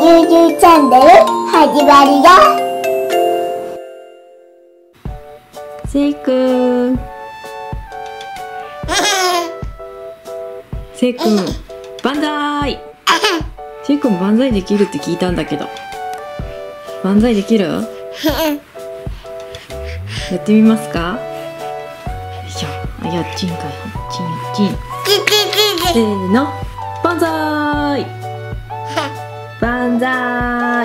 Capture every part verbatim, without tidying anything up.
YouTube チャンネル始まりだ。 せいくんせいくん万歳。せいくん万歳できるって聞いたんだけど、万歳できる？やってみますか？よいしょ。あ、やっちんかい、ちんやっちん。せーの、万歳万歳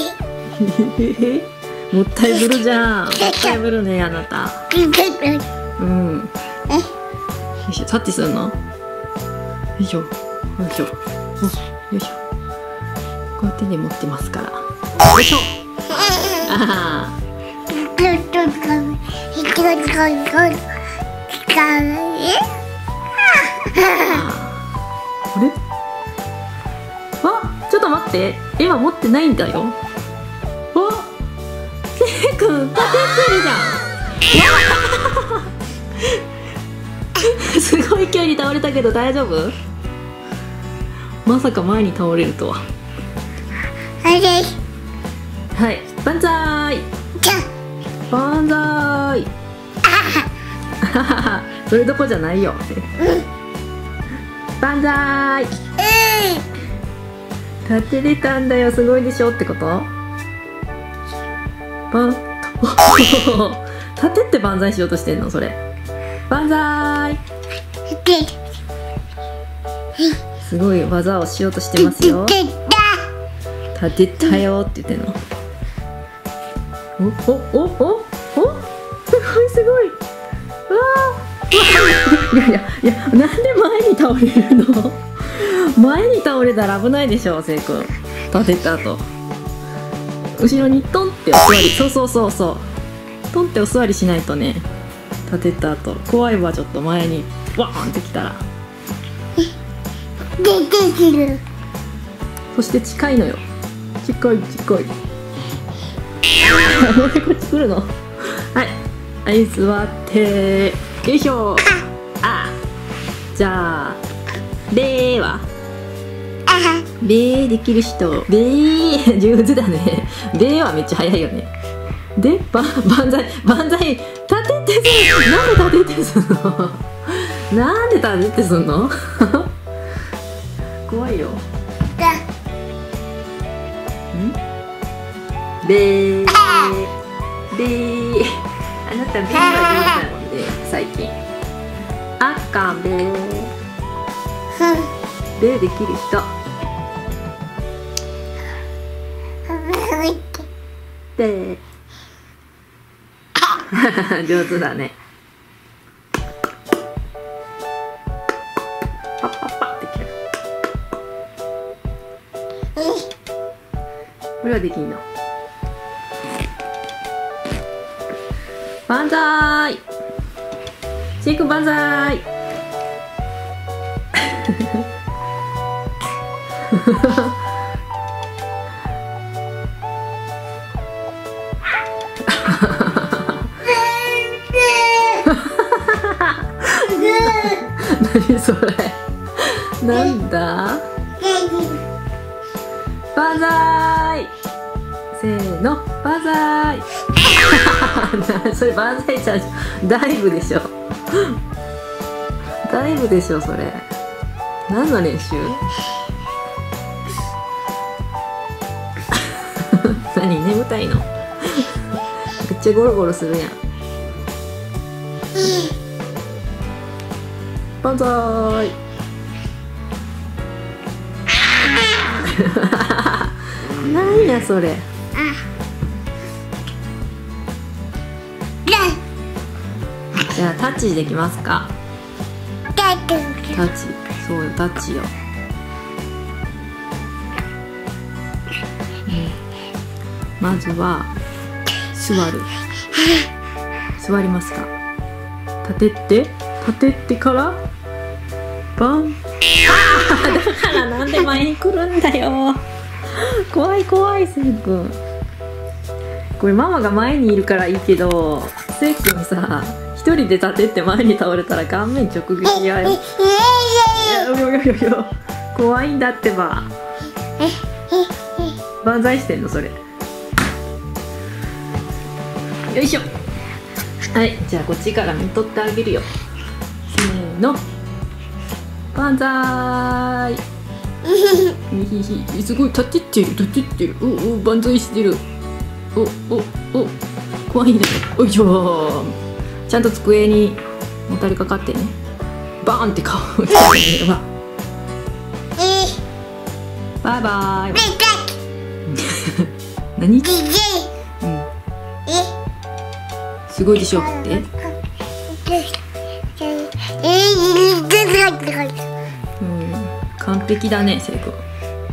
もったいぶるじゃん。もったいぶるね、あなた。うん。よいしょ、タッチするの？よいしょ、よいしょ、お、よいしょ。こうやってね、持ってますから。よいしょ。ああ。あれ？あ、ちょっと待って。今持ってないんだよ。あ、せいくん、立ててるじゃん。すごい勢いに倒れたけど大丈夫？まさか前に倒れるとは。はい、万歳万歳それどこじゃないよ。万歳立てれたんだよ、すごいでしょってこと？バン立てって万歳しようとしてんのそれ？万歳すごい技をしようとしてますよ。立てたよって言ってんの。おおおおおすごいすごい。わあいやいやいや、なんで前に倒れるの？前に倒れたら危ないでしょ、せいくん。立てた後後ろにトンってお座り。そうそうそうそう、トンってお座りしないとね。立てた後怖いわ。ちょっと前にワーンってきたら。そして近いのよ。近い近いもうこっち来るの。はいはい、座ってよいしょ。あ、じゃあ礼は礼できる人、礼上手だね。礼はめっちゃ早いよね。で、ば万歳万歳立ててすん。なんで立ててすんの？なんで立ててすんの？怖いよ。ん？礼礼あなた礼は上手だもんね最近。あっかんべ礼できる人で上手だね。パッパッパッって切る。これはできんの？万歳せいくん万歳何それ？なんだ？万歳せーの、万歳それ万歳じゃん、ダイブでしょダイブでしょそれ。何の練習？何眠たいの？めっちゃゴロゴロするやん。万歳なんやそれ。じゃあタッチできますか？タッチ、そうよ、タッチよ。うん、まずは座る。座りますか？立てて立ててからバン。あだからなんで前に来るんだよ。怖い怖い、せいくん。これママが前にいるからいいけど、せいくんさ一人で立てって前に倒れたら顔面直撃やよ。いやいやいやいや怖いんだってば。 万歳してんのそれ。よいしょ。はい、じゃあこっちから見とってあげるよ。せーの、万歳。ひひひ、すごい立てってる立てってる。おお、万歳してる。おおお、怖いね。おいしょ。ちゃんと机にもたれかかってね。バーンって顔打ってね。バイバイ。何？うん。すごいでしょって。うん、完璧だね、成功。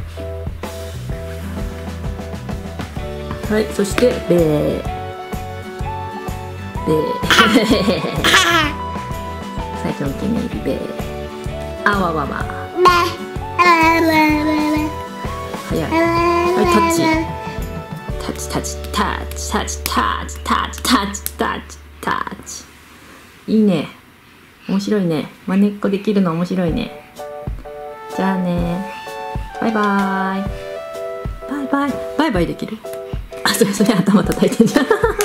はい、そしてベーベー最初のお気に入りベー。あわわわ。早い。はい、タッチタッチタッチタッチタッチタッチタッチタッチタッチタッチ。いいね、面白いね。まねっこできるの面白いね。じゃあね、バイバイバイバイバイバイできる。あ、それそれ頭叩いてんじゃん。